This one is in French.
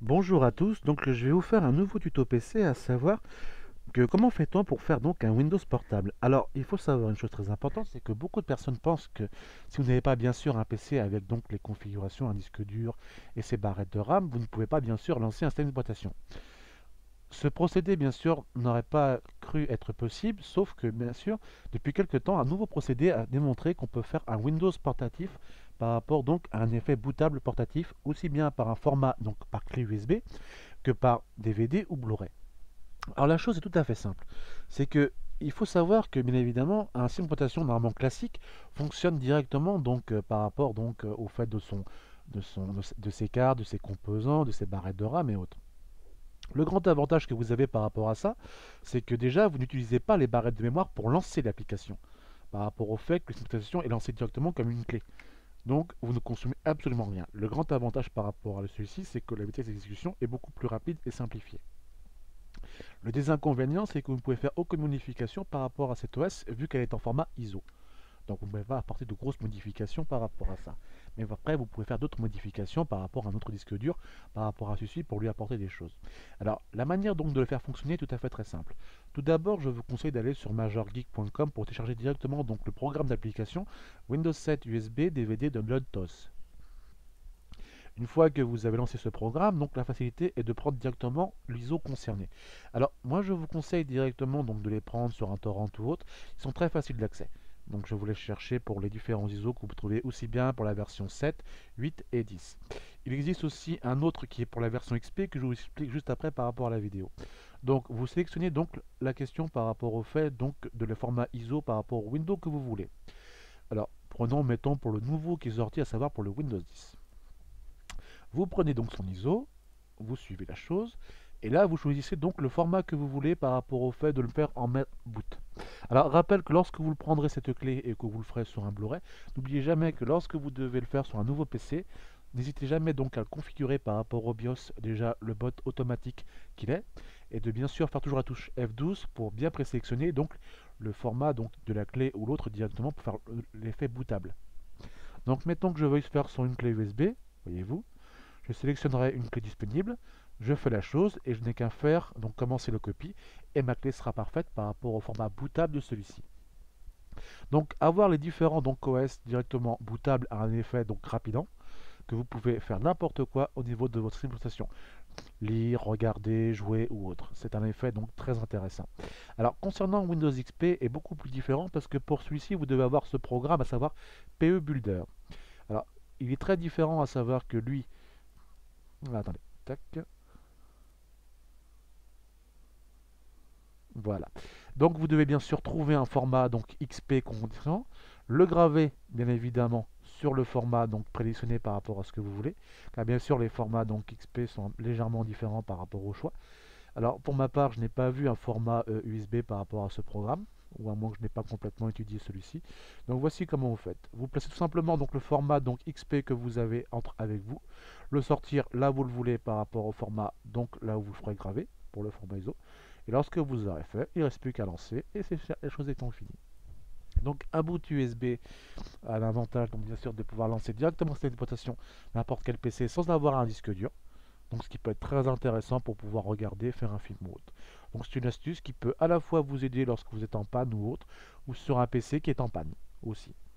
Bonjour à tous, donc je vais vous faire un nouveau tuto PC, à savoir que comment fait-on pour faire donc un Windows portable. Alors il faut savoir une chose très importante, c'est que beaucoup de personnes pensent que si vous n'avez pas bien sûr un PC avec donc les configurations, un disque dur et ses barrettes de RAM, vous ne pouvez pas bien sûr lancer un système d'exploitation. Ce procédé bien sûr n'aurait pas cru être possible, sauf que bien sûr depuis quelque temps un nouveau procédé a démontré qu'on peut faire un Windows portatif par rapport donc à un effet bootable portatif, aussi bien par un format donc par clé USB que par DVD ou Blu-ray. Alors la chose est tout à fait simple. C'est que il faut savoir que bien évidemment un système d'exploitation normalement classique fonctionne directement donc par rapport donc au fait de ses cartes, de ses composants, de ses barrettes de RAM et autres. Le grand avantage que vous avez par rapport à ça, c'est que déjà vous n'utilisez pas les barrettes de mémoire pour lancer l'application, par rapport au fait que le système d'exploitation est lancé directement comme une clé. Donc vous ne consommez absolument rien. Le grand avantage par rapport à celui-ci, c'est que la vitesse d'exécution est beaucoup plus rapide et simplifiée. Le désinconvénient, c'est que vous ne pouvez faire aucune modification par rapport à cette OS vu qu'elle est en format ISO. Donc vous ne pouvez pas apporter de grosses modifications par rapport à ça. Mais après, vous pouvez faire d'autres modifications par rapport à un autre disque dur, par rapport à celui-ci pour lui apporter des choses. Alors, la manière donc de le faire fonctionner est tout à fait très simple. Tout d'abord, je vous conseille d'aller sur majorgeek.com pour télécharger directement donc le programme d'application Windows 7 USB DVD Download TOS. Une fois que vous avez lancé ce programme, donc la facilité est de prendre directement l'ISO concerné. Alors moi je vous conseille directement donc de les prendre sur un torrent ou autre, ils sont très faciles d'accès. Donc je vous laisse chercher pour les différents ISO que vous trouvez aussi bien pour la version 7, 8 et 10. Il existe aussi un autre qui est pour la version XP que je vous explique juste après par rapport à la vidéo. Donc vous sélectionnez donc la question par rapport au fait donc de le format ISO par rapport au Windows que vous voulez. Alors prenons mettons pour le nouveau qui est sorti, à savoir pour le Windows 10. Vous prenez donc son ISO, vous suivez la chose, et là vous choisissez donc le format que vous voulez par rapport au fait de le faire en main boot. Alors rappelle que lorsque vous le prendrez cette clé et que vous le ferez sur un Blu-ray, n'oubliez jamais que lorsque vous devez le faire sur un nouveau PC, n'hésitez jamais donc à le configurer par rapport au BIOS, déjà le boot automatique qu'il est, et de bien sûr faire toujours la touche F12 pour bien présélectionner donc le format donc de la clé ou l'autre directement pour faire l'effet bootable. Donc mettons que je veuille faire sur une clé USB, voyez-vous, je sélectionnerai une clé disponible, je fais la chose et je n'ai qu'à faire donc commencer le copie et ma clé sera parfaite par rapport au format bootable de celui-ci. Donc avoir les différents donc OS directement bootables a un effet donc rapidant que vous pouvez faire n'importe quoi au niveau de votre implémentation. Lire, regarder, jouer ou autre. C'est un effet donc très intéressant. Alors concernant Windows XP est beaucoup plus différent parce que pour celui-ci vous devez avoir ce programme à savoir PE Builder. Alors il est très différent à savoir que lui, attendez, tac, voilà. Donc vous devez bien sûr trouver un format donc XP condition, le graver bien évidemment sur le format donc prédéfini par rapport à ce que vous voulez, car bien sûr les formats donc XP sont légèrement différents par rapport au choix. Alors pour ma part, je n'ai pas vu un format USB par rapport à ce programme, ou à moins que je n'ai pas complètement étudié celui-ci. Donc voici comment vous faites. Vous placez tout simplement donc le format donc XP que vous avez entre avec vous, le sortir là où vous le voulez par rapport au format donc là où vous le ferez graver pour le format ISO. Et lorsque vous aurez fait, il ne reste plus qu'à lancer et les choses étant finies. Donc un boot USB a l'avantage donc bien sûr de pouvoir lancer directement cette exploitation n'importe quel PC sans avoir un disque dur. Donc ce qui peut être très intéressant pour pouvoir regarder, faire un film ou autre. Donc c'est une astuce qui peut à la fois vous aider lorsque vous êtes en panne ou autre, ou sur un PC qui est en panne aussi.